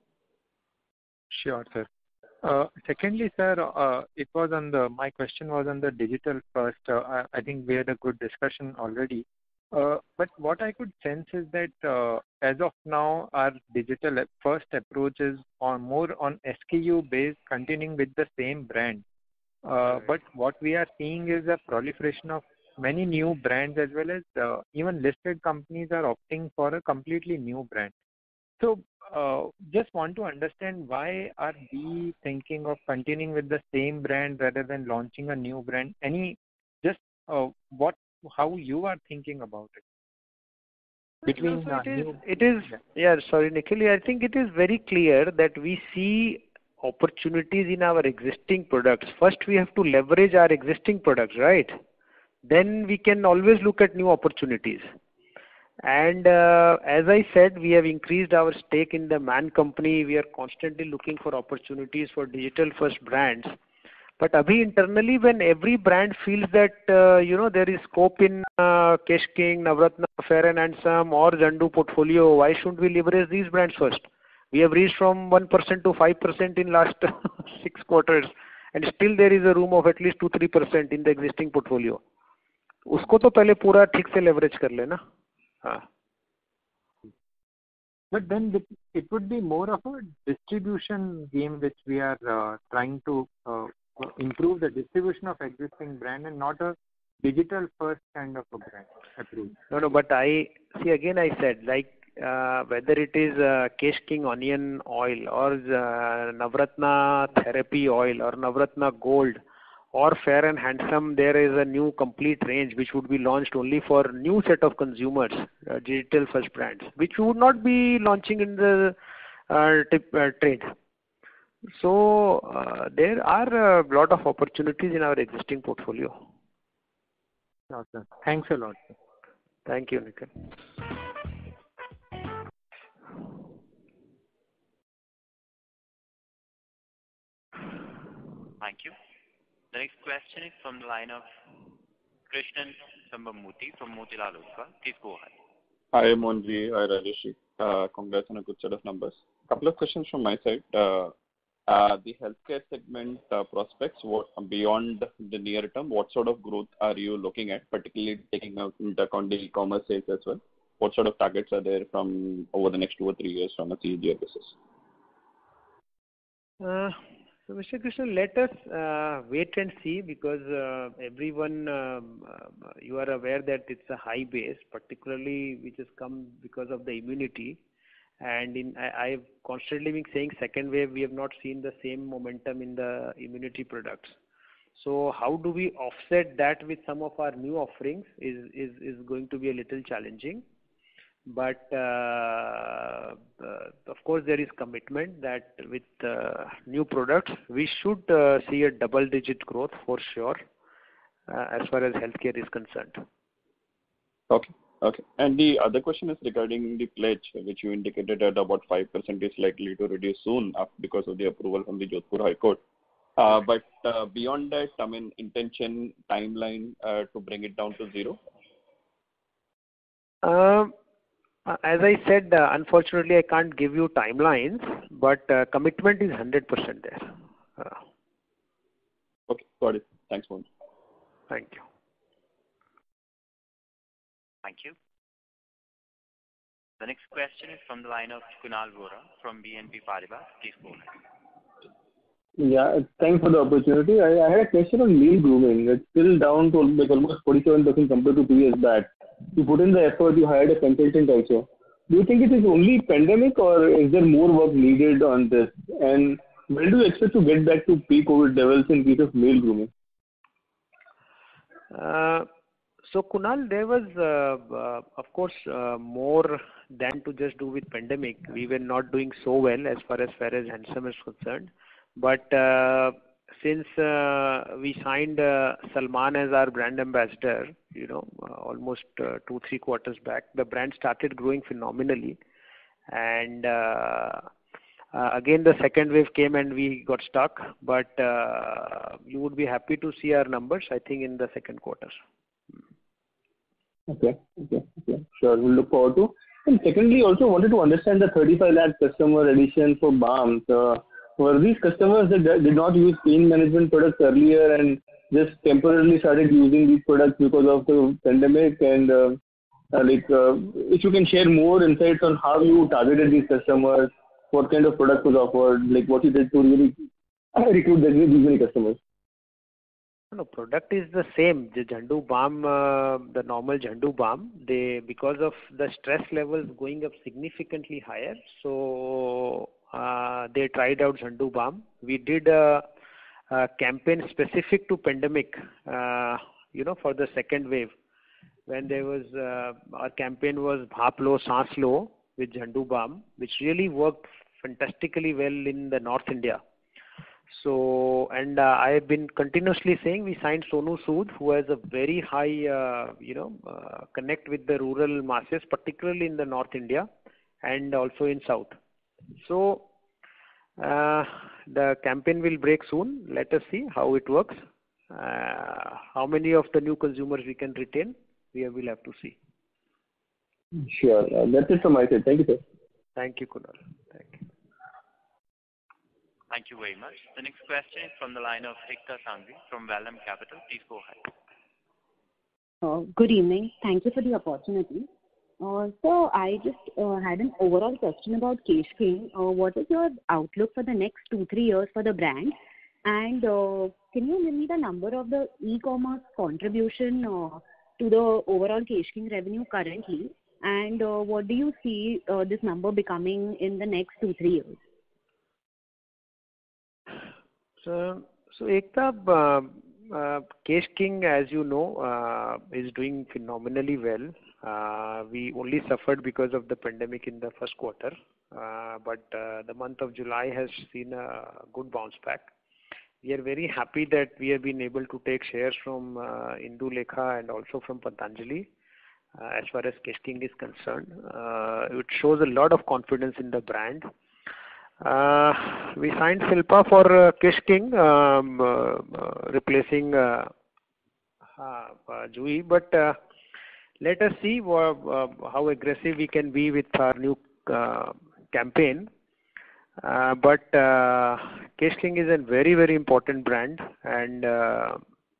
Sure, sir. Uh, secondly, sir, uh, it was on the, my question was on the digital first. Uh, I, I think we had a good discussion already. Uh, but what I could sense is that uh, as of now, our digital first approach is on more on S K U based, continuing with the same brand. Uh, but what we are seeing is a proliferation of many new brands, as well as uh, even listed companies are opting for a completely new brand. So uh, just want to understand, why are we thinking of continuing with the same brand rather than launching a new brand? Any just uh, what how you are thinking about it? Between no, so uh, it is, new, it is yeah. Sorry, Nikhil. I think it is very clear that we see opportunities in our existing products. First, we have to leverage our existing products, right? Then we can always look at new opportunities. And uh, as I said, we have increased our stake in the Man Company. We are constantly looking for opportunities for digital first brands. But abhi internally, when every brand feels that uh, you know there is scope in uh, Kesh King, Navratna, Fair and Handsome, or Zandu portfolio, why shouldn't we leverage these brands first? We have reached from one percent to five percent in last six quarters, and still there is a room of at least two to three percent in the existing portfolio. उसको तो पहले पूरा ठीक से leverage कर लेना. हाँ. But then it would be more of a distribution game which we are uh, trying to uh, improve the distribution of existing brand and not a digital first kind of a brand approach. No, no, but I see again. I said like uh, whether it is uh, Kesh King onion oil or uh, Navratna therapy oil or Navratna gold or Fair and Handsome, there is a new complete range which would be launched only for new set of consumers, uh, digital first brands, which we would not be launching in the uh, tip, uh, trade. So uh, there are a lot of opportunities in our existing portfolio. Awesome. Thanks a lot, sir. Thank you, Nikhil. Thank you. The next question is from the line of Krishnan Sambamurthy from Motilal Oswal. Please go ahead. Hi, Mohanji. Hi, Rajesh. Uh, congrats on a good set of numbers. Couple of questions from my side. Uh, uh, the healthcare segment uh, prospects, what beyond the near term, what sort of growth are you looking at, particularly taking into account the e-commerce sales as well? What sort of targets are there from over the next two or three years from a C A G R basis? Uh, So, Mister Krishnan, let us uh, wait and see, because uh, everyone, um, uh, you are aware that it's a high base, particularly which has come because of the immunity. And in I, I've constantly been saying second wave, we have not seen the same momentum in the immunity products. So how do we offset that with some of our new offerings is, is, is going to be a little challenging. But uh, uh, of course, there is commitment that with uh, new products, we should uh, see a double-digit growth for sure uh, as far as healthcare is concerned. Okay. Okay. And the other question is regarding the pledge, which you indicated at about five percent is likely to reduce soon because of the approval from the Jodhpur High Court. Uh, but uh, beyond that, I mean, intention, timeline uh, to bring it down to zero? Um, as I said, uh, unfortunately, I can't give you timelines, but uh, commitment is one hundred percent there. Uh, okay, got it. Thanks, Mohan. Thank you. Thank you. The next question is from the line of Kunal Vora from B N P Paribas. Please go ahead. Yeah, thanks for the opportunity. I, I had a question on male grooming. It's still down to like almost forty-seven percent compared to two years back. You put in the effort, you hired a consultant also. Do you think it is only pandemic or is there more work needed on this? And when do you expect to get back to pre-COVID levels in case of male grooming? Uh, so Kunal, there was, uh, uh, of course, uh, more than to just do with pandemic. We were not doing so well as far as Fair and Handsome is concerned. But uh, since uh, we signed uh, Salman as our brand ambassador, you know, uh, almost uh, two, three quarters back, the brand started growing phenomenally. And uh, uh, again, the second wave came and we got stuck. But uh, you would be happy to see our numbers, I think, in the second quarter. Okay, okay, okay. Sure, we'll look forward to. And secondly, also wanted to understand the thirty-five lakh customer addition for balms. Uh, were these customers that did not use pain management products earlier and just temporarily started using these products because of the pandemic? And uh, uh, like, uh, if you can share more insights on how you targeted these customers, what kind of product was offered, like what you did to really recruit these many customers. No, product is the same. The Zandu balm, uh, the normal Zandu balm, they, because of the stress levels going up significantly higher, so uh, they tried out Zandu balm. We did a, a campaign specific to pandemic, uh, you know, for the second wave. When there was, uh, our campaign was Bhaap Lo, Saans Lo with Zandu balm, which really worked fantastically well in the North India. So, and uh, I have been continuously saying we signed Sonu Sood, who has a very high, uh, you know, uh, connect with the rural masses, particularly in the North India and also in South. So, uh, the campaign will break soon. Let us see how it works. Uh, how many of the new consumers we can retain, we will have to see. Sure. Uh, that's it from my side. Thank you, sir. Thank you, Kunal. Thank you. Thank you very much. The next question is from the line of Ekta Sangvi from Vallum Capital. Please go ahead. Uh, good evening. Thank you for the opportunity. Uh, so I just uh, had an overall question about Kesh King. Uh, what is your outlook for the next two, three years for the brand? And uh, can you give me the number of the e-commerce contribution uh, to the overall Kesh King revenue currently? And uh, what do you see uh, this number becoming in the next two, three years? So, so Ekta, uh, uh, Kesh King, as you know, uh, is doing phenomenally well. Uh, we only suffered because of the pandemic in the first quarter, uh, but uh, the month of July has seen a good bounce back. We are very happy that we have been able to take shares from uh, Indulekha and also from Patanjali uh, as far as Kesh King is concerned. Uh, it shows a lot of confidence in the brand. Uh, we signed Silpa for uh, Kesh King, um, uh, uh, replacing uh, uh, uh, Jui, but uh, let us see uh, uh, how aggressive we can be with our new uh, campaign. Uh, but uh, Kesh King is a very, very important brand, and uh,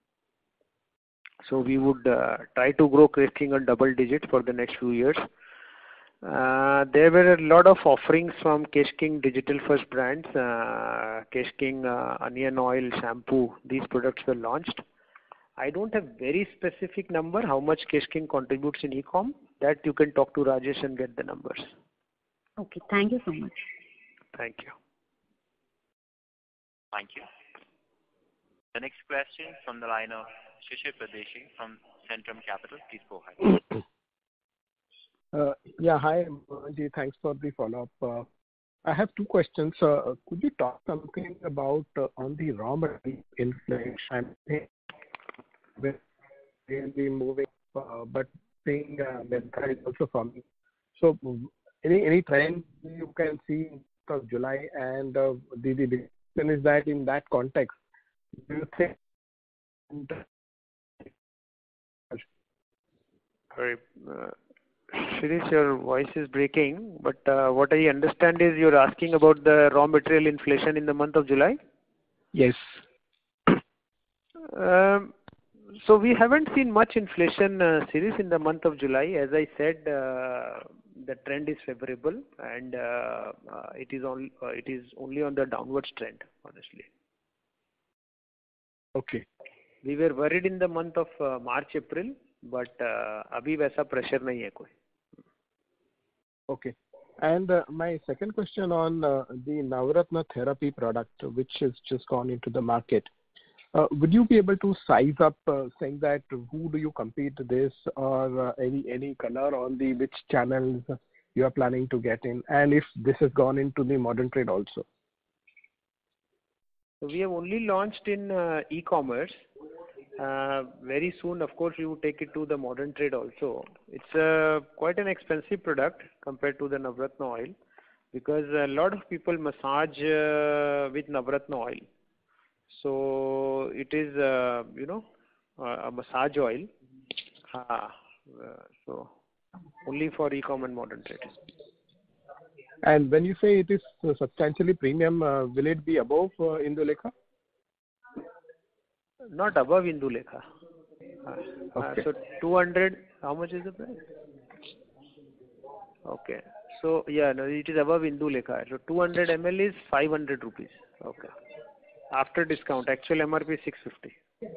so we would uh, try to grow Kesh King on double digit for the next few years. Uh, there were a lot of offerings from Kesh King digital first brands. Uh, Kesh King uh, onion oil, shampoo, these products were launched. I don't have very specific number how much Kesh King contributes in e-com. That you can talk to Rajesh and get the numbers. Okay, thank you so much. Thank you. Thank you. The next question from the line of Shishir Pradeshi from Centrum Capital. Please go ahead. Uh, yeah, hi, Mohanji. Thanks for the follow-up. Uh, I have two questions. Uh, could you talk something about uh, on the raw material inflation? We're really moving, uh, but seeing uh, Medha is also falling. So, any any trend you can see in of July, and uh, the the question is that in that context, do you think? Sorry, uh, Shirish, your voice is breaking, but uh, what I understand is you're asking about the raw material inflation in the month of July? Yes. Um, so we haven't seen much inflation, uh, Shirish, in the month of July. As I said, uh, the trend is favorable, and uh, uh, it is on uh, it is only on the downwards trend, honestly. Okay. We were worried in the month of uh, March, April, but uh, अभी वैसा pressure नहीं है कोई. Okay. And uh, my second question on uh, the Navratna therapy product, which has just gone into the market. Uh, would you be able to size up, uh, saying that who do you compete this, or uh, any any color on the which channels you are planning to get in, and if this has gone into the modern trade also? So we have only launched in uh, e-commerce. Uh, very soon, of course, we will take it to the modern trade also. It's uh, quite an expensive product compared to the Navratna oil, because a lot of people massage uh, with Navratna oil. So it is, uh, you know, uh, a massage oil. Ah, uh, so only for e-com and modern trade. And when you say it is uh, substantially premium, uh, will it be above uh, Indulekha? Not above Indulekha. Uh, okay. uh, so two hundred, how much is the price? Okay. So yeah, no, it is above Indulekha. So two hundred milliliters is five hundred rupees. Okay. After discount, actual M R P is six fifty.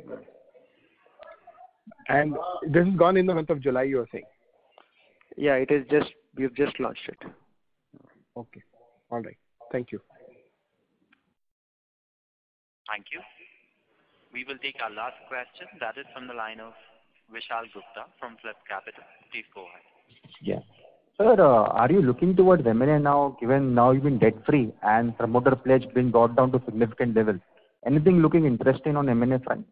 And this has gone in the month of July, you are saying? Yeah, it is just, we have just launched it. Okay. All right. Thank you. Thank you. We will take our last question. That is from the line of Vishal Gupta from Flip Capital. Please go ahead. Yeah. Sir, uh, are you looking towards M and A now, given now you've been debt-free and promoter pledge been brought down to significant level? Anything looking interesting on M and A front?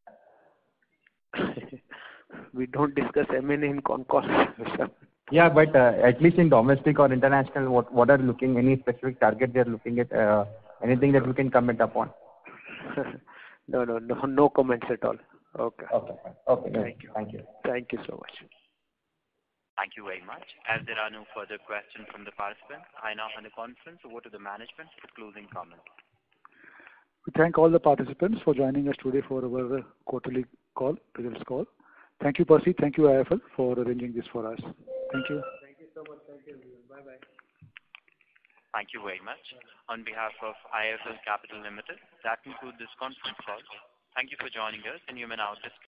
We don't discuss M and A in con call. Yeah, but uh, at least in domestic or international, what what are you looking, any specific target they are looking at, uh, anything that you can comment upon? No, no, no, no comments at all. Okay. Okay. Okay. Thank you. Thank you. Thank you so much. Thank you very much. As there are no further questions from the participants, I now hand the conference over to the management for closing comments. We thank all the participants for joining us today for our quarterly call, results call. Thank you, Percy. Thank you, I F L, for arranging this for us. Thank you. Thank you so much. Thank you. Bye-bye. Thank you very much. On behalf of I F L Capital Limited, that concludes this conference call. Thank you for joining us, and you may now disconnect.